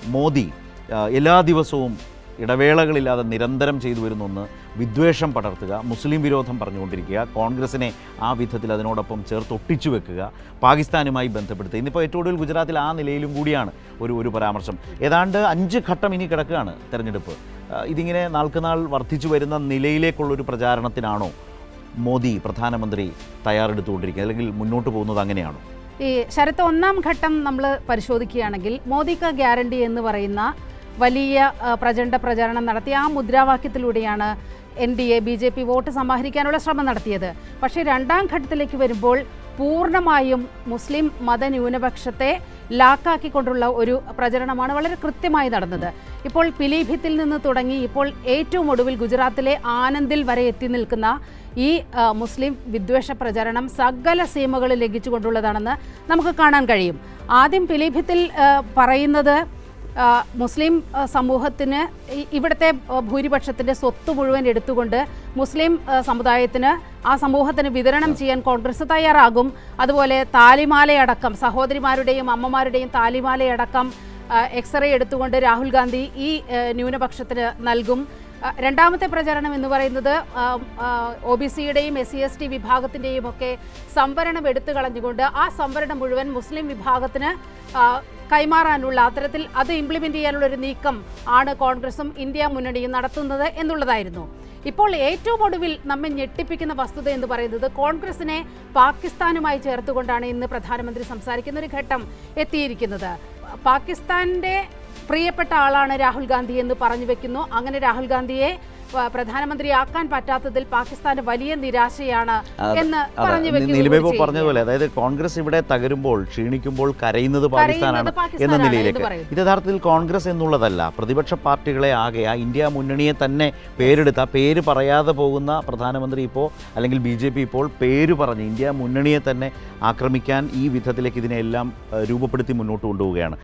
മോദി എല്ലാ ദിവസവും ഇടവേളകളില്ലാതെ നിരന്തരം ചെയ്തു വരുന്ന ഒന്ന് വിദ്വേഷം പടർത്തുക, മുസ്ലിം വിരോധം പറഞ്ഞുകൊണ്ടിരിക്കുക, കോൺഗ്രസിനെ ആ വിധത്തിൽ അതിനോടൊപ്പം ചേർത്തൊട്ടിച്ചു വെക്കുക, പാകിസ്ഥാനുമായി ബന്ധപ്പെടുത്തുക. ഇന്നിപ്പോൾ ഏറ്റവും കൂടുതൽ ഗുജറാത്തിൽ ആ നിലയിലും കൂടിയാണ് ഒരു പരാമർശം. ഏതാണ്ട് 5 ഘട്ടം ഇനി കിടക്കുകയാണ് തെരഞ്ഞെടുപ്പ്. ഇതിങ്ങനെ നാൾക്കുനാൾ വർദ്ധിച്ചു വരുന്ന നിലയിലേക്കുള്ളൊരു പ്രചാരണത്തിനാണോ മോദി പ്രധാനമന്ത്രി തയ്യാറെടുത്തുകൊണ്ടിരിക്കുന്നത്, അല്ലെങ്കിൽ മുന്നോട്ട് പോകുന്നത് അങ്ങനെയാണോ? ഈ ശരത്ത്, 1ാം ഘട്ടം നമ്മൾ പരിശോധിക്കുകയാണെങ്കിൽ മോദിക്ക് ഗ്യാരണ്ടി എന്ന് പറയുന്ന വലിയ പ്രചണ്ഡ പ്രചാരണം നടത്തി ആ മുദ്രാവാക്യത്തിലൂടെയാണ് NDA BJP വോട്ട് സമാഹരിക്കാനുള്ള ശ്രമം നടത്തിയത്. പക്ഷേ 2ാം ഘട്ടത്തിലേക്ക് വരുമ്പോൾ പൂർണ്ണമായും മുസ്ലിം മതന്യൂനപക്ഷത്തെ ലാക്കാക്കിക്കൊണ്ടുള്ള ഒരു പ്രചരണമാണ് വളരെ കൃത്യമായി നടന്നത്. ഇപ്പോൾ പിലീഭിത്തിൽ നിന്ന് തുടങ്ങി ഇപ്പോൾ ഏറ്റവും ഒടുവിൽ ഗുജറാത്തിലെ ആനന്ദിൽ വരെ എത്തി നിൽക്കുന്ന ഈ മുസ്ലിം വിദ്വേഷ പ്രചരണം സകല സീമകൾ ലംഘിച്ചുകൊണ്ടുള്ളതാണെന്ന് നമുക്ക് കാണാൻ കഴിയും. ആദ്യം പിലീഭിത്തിൽ പറയുന്നത് മുസ്ലിം സമൂഹത്തിന് ഇവിടുത്തെ ഭൂരിപക്ഷത്തിൻ്റെ സ്വത്ത് മുഴുവൻ എടുത്തുകൊണ്ട് മുസ്ലിം സമുദായത്തിന് ആ സമൂഹത്തിന് വിതരണം ചെയ്യാൻ കോൺഗ്രസ് തയ്യാറാകും. അതുപോലെ താലിമാലയടക്കം സഹോദരിമാരുടെയും അമ്മമാരുടെയും താലിമാലയടക്കം എക്സ്റേ എടുത്തുകൊണ്ട് രാഹുൽ ഗാന്ധി ഈ ന്യൂനപക്ഷത്തിന് നൽകും. 2ാമത്തെ പ്രചരണം എന്ന് പറയുന്നത് OBCയുടെയും SC/ST വിഭാഗത്തിൻ്റെയും ഒക്കെ സംവരണം എടുത്തു കളഞ്ഞുകൊണ്ട് ആ സംവരണം മുഴുവൻ മുസ്ലിം വിഭാഗത്തിന് കൈമാറാനുള്ള അത്തരത്തിൽ അത് ഇംപ്ലിമെൻ്റ് ചെയ്യാനുള്ള ഒരു നീക്കം ആണ് കോൺഗ്രസും ഇന്ത്യ മുന്നണിയും നടത്തുന്നത് എന്നുള്ളതായിരുന്നു. ഇപ്പോൾ ഏറ്റവും ഒടുവിൽ നമ്മെ ഞെട്ടിപ്പിക്കുന്ന വസ്തുത എന്ന് പറയുന്നത് കോൺഗ്രസിനെ പാകിസ്ഥാനുമായി ചേർത്തുകൊണ്ടാണ് ഇന്ന് പ്രധാനമന്ത്രി സംസാരിക്കുന്ന ഒരു ഘട്ടം എത്തിയിരിക്കുന്നത്. പാകിസ്ഥാൻ്റെ പ്രിയപ്പെട്ട ആളാണ് രാഹുൽ ഗാന്ധി എന്ന് പറഞ്ഞു വെക്കുന്നു. അങ്ങനെ രാഹുൽ ഗാന്ധിയെ പ്രധാനമന്ത്രിയാക്കാൻ പറ്റാത്തതിൽ പാകിസ്ഥാന് വലിയ നിരാശയാണ് എന്ന് പറഞ്ഞു വെക്കുന്നു. പറഞ്ഞതുപോലെ, അതായത് കോൺഗ്രസ് ഇവിടെ തകരുമ്പോൾ, ക്ഷീണിക്കുമ്പോൾ കരയുന്നത് പാകിസ്ഥാനാണ് എന്ന നിലയിലേക്ക്. ഇത് യഥാർത്ഥത്തിൽ കോൺഗ്രസ് എന്നുള്ളതല്ല, പ്രതിപക്ഷ പാർട്ടികളെ ആകെ ആ ഇന്ത്യ മുന്നണിയെ തന്നെ പേരെടുത്ത പേര് പറയാതെ പോകുന്ന പ്രധാനമന്ത്രി ഇപ്പോൾ, അല്ലെങ്കിൽ BJP ഇപ്പോൾ പേര് പറഞ്ഞ് ഇന്ത്യ മുന്നണിയെ തന്നെ ആക്രമിക്കാൻ ഈ വിധത്തിലേക്ക് ഇതിനെല്ലാം രൂപപ്പെടുത്തി മുന്നോട്ട് കൊണ്ടുപോവുകയാണ്.